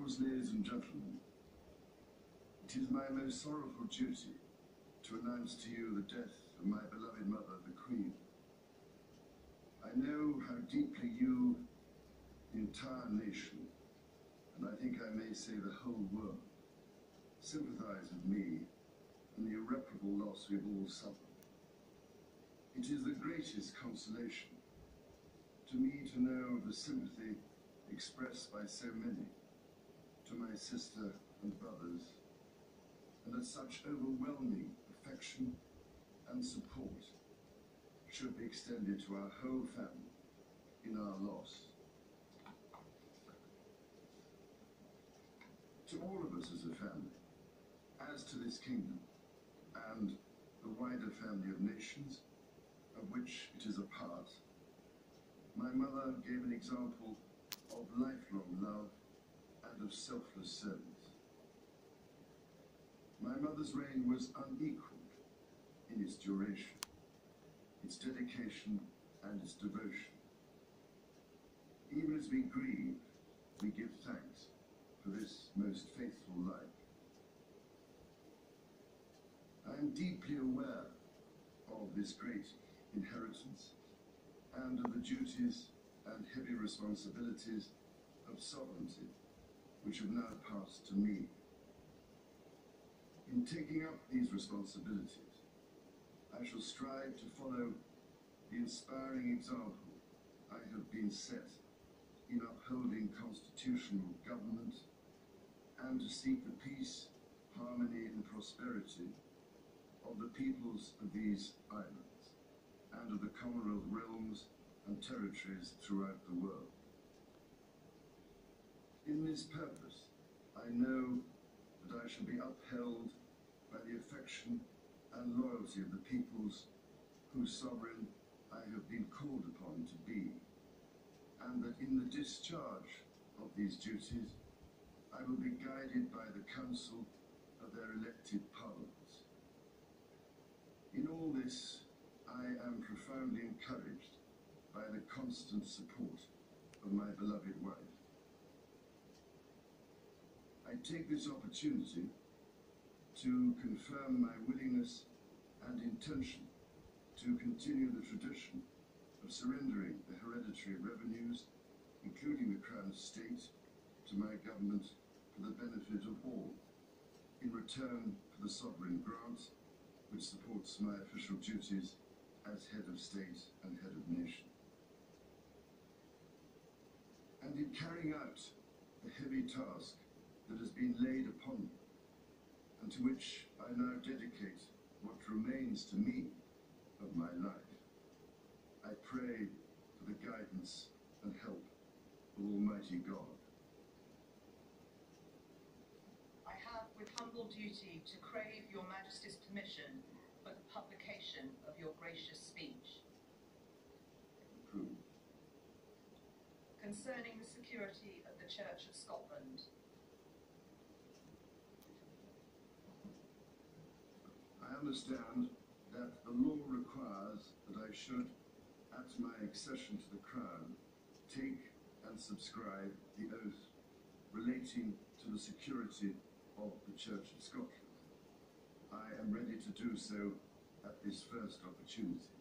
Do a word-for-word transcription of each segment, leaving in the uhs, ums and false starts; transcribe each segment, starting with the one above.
Yours, ladies and gentlemen, it is my most sorrowful duty to announce to you the death of my beloved mother, the Queen. I know how deeply you, the entire nation, and I think I may say the whole world, sympathize with me in the irreparable loss we've all suffered. It is the greatest consolation to me to know of the sympathy expressed by so many to my sister and brothers, and that such overwhelming affection and support should be extended to our whole family in our loss. To all of us as a family, as to this kingdom and the wider family of nations of which it is a part, my mother gave an example of lifelong love and of selfless service. My mother's reign was unequaled in its duration, its dedication and its devotion. Even as we grieve, we give thanks for this most faithful life. I am deeply aware of this great inheritance and of the duties and heavy responsibilities of sovereignty which have now passed to me. In taking up these responsibilities, I shall strive to follow the inspiring example I have been set in upholding constitutional government and to seek the peace, harmony and prosperity of the peoples of these islands and of the Commonwealth realms and territories throughout the world. In this purpose, I know that I shall be upheld by the affection and loyalty of the peoples whose sovereign I have been called upon to be, and that in the discharge of these duties, I will be guided by the counsel of their elected parliaments. In all this, I am profoundly encouraged by the constant support of my beloved wife. I take this opportunity to confirm my willingness and intention to continue the tradition of surrendering the hereditary revenues, including the Crown Estate, to my government for the benefit of all, in return for the sovereign grant which supports my official duties as head of state and head of nation. And in carrying out the heavy task that has been laid upon me, and to which I now dedicate what remains to me of my life, I pray for the guidance and help of Almighty God. I have with humble duty to crave your Majesty's permission for the publication of your gracious speech. Approved. Concerning the security of the Church of Scotland. I understand that the law requires that I should, at my accession to the Crown, take and subscribe the oath relating to the security of the Church of Scotland. I am ready to do so at this first opportunity.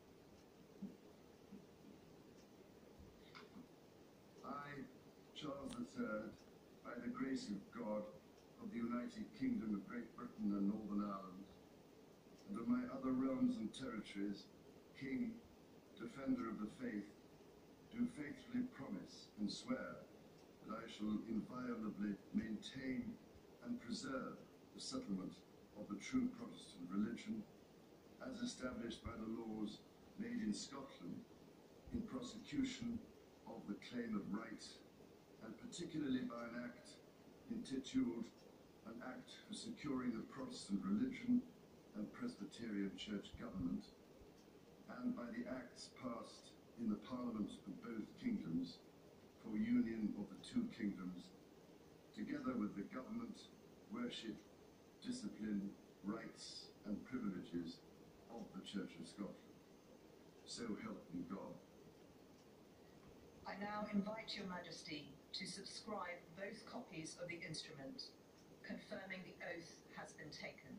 I, Charles the Third, by the grace of God, of the United Kingdom of Great Britain and Northern Ireland, and of my other realms and territories, King, Defender of the Faith, do faithfully promise and swear that I shall inviolably maintain and preserve the settlement of the true Protestant religion as established by the laws made in Scotland in prosecution of the claim of right, and particularly by an act intituled An Act for Securing the Protestant Religion and Presbyterian Church Government, and by the acts passed in the Parliament of both kingdoms for union of the two kingdoms, together with the government, worship, discipline, rights and privileges of the Church of Scotland. So help me God. I now invite Your Majesty to subscribe both copies of the instrument, confirming the oath has been taken.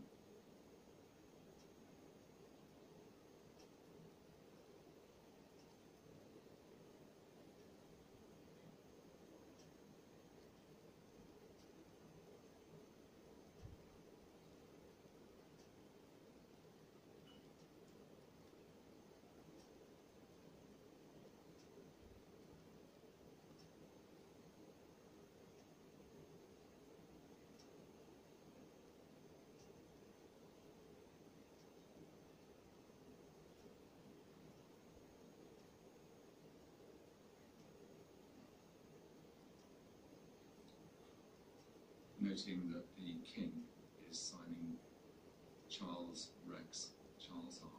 Noting that the King is signing Charles Rex, Charles R.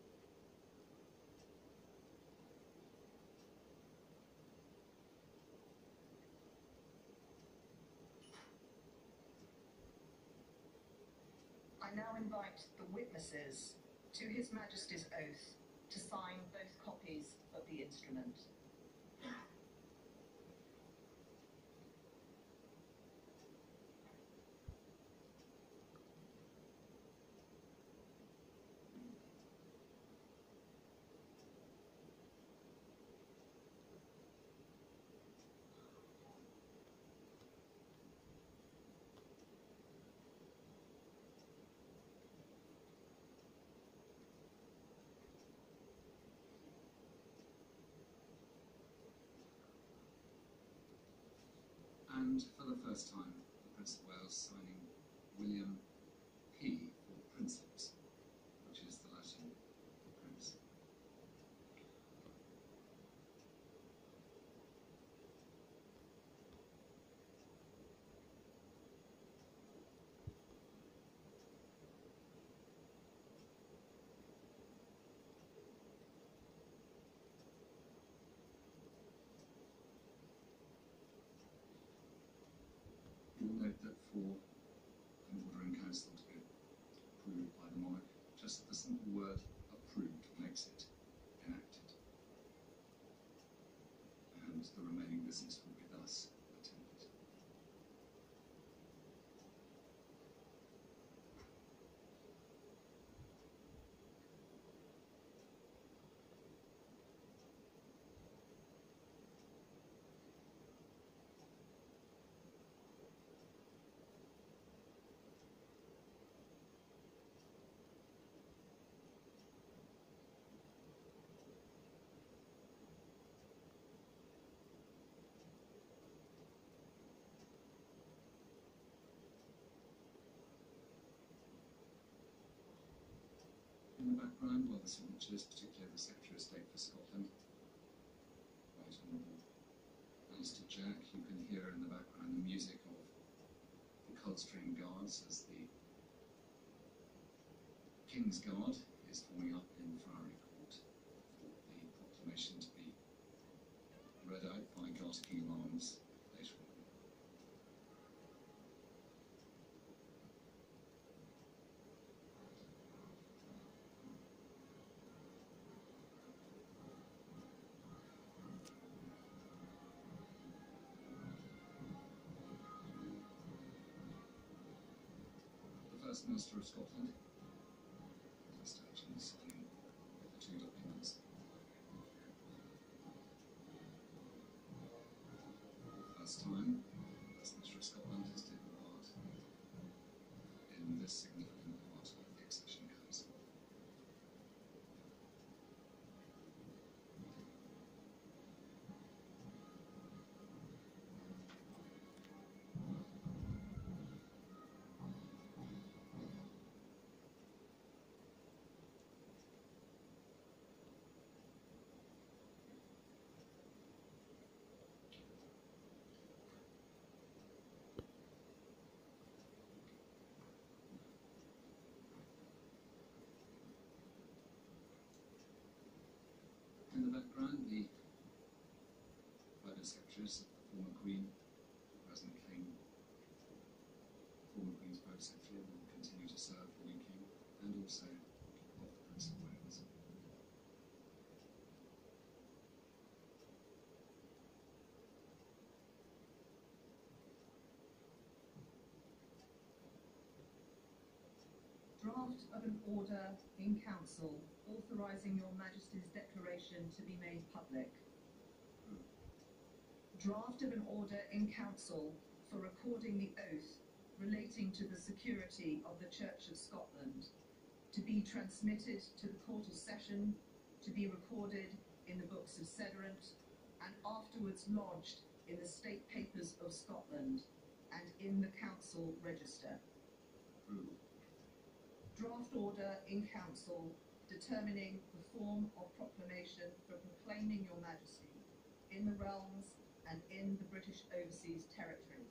I now invite the witnesses to His Majesty's oath to sign both copies of the instrument. And for the first time, the Prince of Wales signing William P. for Princeps, which is the Latin for Prince. You'll note that for an order in council to be approved by the monarch, just the simple word approved makes it enacted. And the remaining business will be thus attended. In the background, while the signatures, particularly the Secretary of State for Scotland, Right Honourable Majesty Jack, you can hear in the background the music of the Coldstream Guards as the King's Guard is forming up in Friary Court for the proclamation to be read out by God King of Arms later on. The First Minister of Scotland is actually signing the two documents. First time the First Minister of Scotland has taken part in this significant part of the Accession Council. In the background, the private secretaries of the former Queen, the present King, former Queen's private secretary will continue to serve the new King, and also of the Prince of Wales. Draft of an order in council authorising your Majesty's declaration to be made public. Draft of an order in council for recording the oath relating to the security of the Church of Scotland, to be transmitted to the Court of Session, to be recorded in the books of Sederant, and afterwards lodged in the State Papers of Scotland and in the Council Register. Draft order in council determining the form of proclamation for proclaiming your Majesty in the realms and in the British Overseas Territories.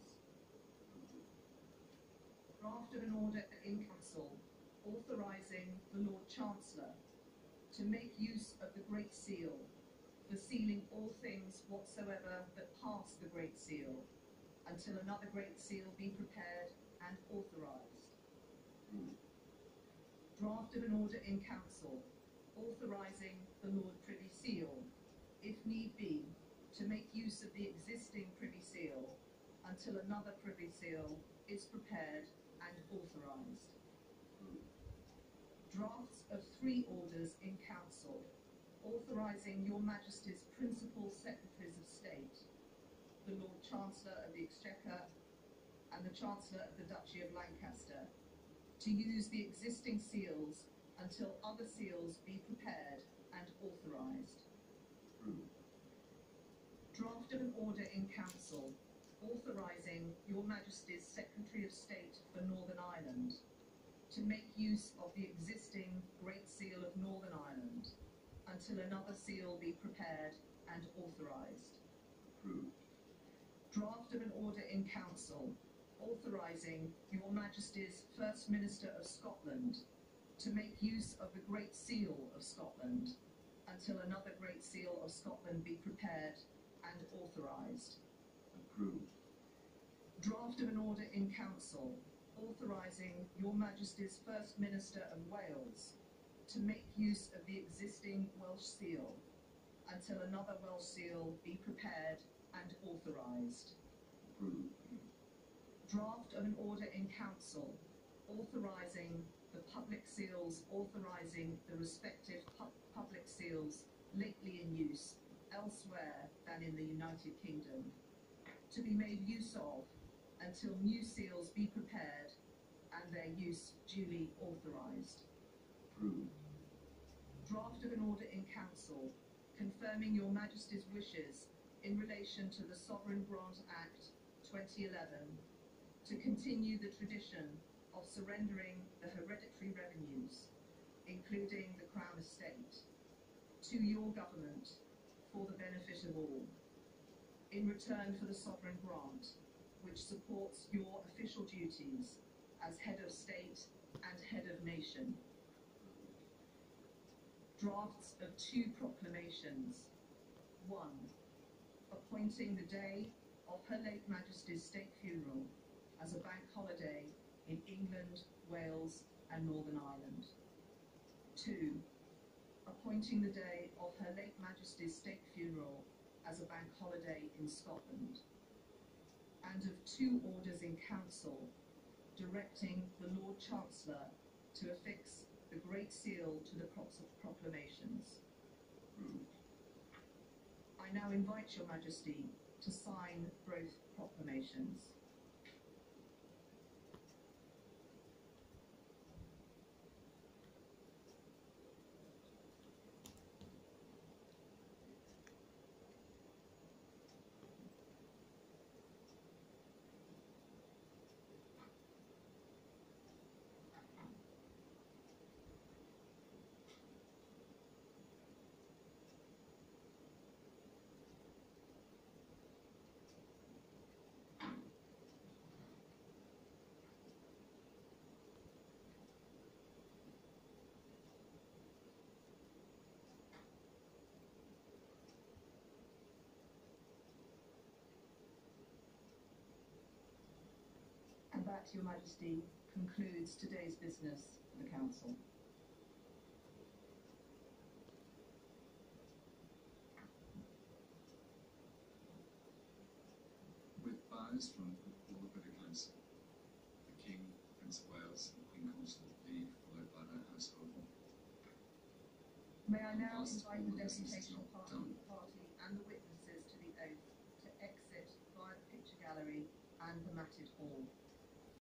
Draft of an order in council authorising the Lord Chancellor to make use of the Great Seal for sealing all things whatsoever that pass the Great Seal until another Great Seal be prepared and authorised. Draft of an order in council authorising the Lord Privy Seal, if need be, to make use of the existing Privy Seal until another Privy Seal is prepared and authorised. Drafts of three orders in council authorising your Majesty's principal Secretaries of State, the Lord Chancellor of the Exchequer and the Chancellor of the Duchy of Lancaster, to use the existing seals until other seals be prepared and authorised. Draft of an order in council authorising your Majesty's Secretary of State for Northern Ireland to make use of the existing Great Seal of Northern Ireland until another seal be prepared and authorised. Draft of an order in council authorising your Majesty's First Minister of Scotland to make use of the Great Seal of Scotland until another Great Seal of Scotland be prepared and authorised. Approved. Draft of an order in council authorising your Majesty's First Minister of Wales to make use of the existing Welsh Seal until another Welsh Seal be prepared and authorised. Approved. Draft of an order in council authorising the public seals authorising the respective pu public seals lately in use elsewhere than in the United Kingdom to be made use of until new seals be prepared and their use duly authorised. Approved. Draft of an order in council confirming your Majesty's wishes in relation to the Sovereign Grant Act twenty eleven to continue the tradition of surrendering the hereditary revenues, including the Crown Estate, to your government for the benefit of all, in return for the sovereign grant, which supports your official duties as head of state and head of nation. Drafts of two proclamations. One, appointing the day of Her late Majesty's state funeral as a bank holiday in England, Wales and Northern Ireland. Two, appointing the day of Her late Majesty's state funeral as a bank holiday in Scotland. And of two orders in council directing the Lord Chancellor to affix the Great Seal to the proclamations. I now invite your Majesty to sign both proclamations. And that, Your Majesty, concludes today's business for the Council. With bows from all the British Council, the King, Prince of Wales and Queen Consort leave, followed May I now Whilst invite all the of this is deputation not party, done, party and the witnesses to the oath to exit via the picture gallery and the matted hall.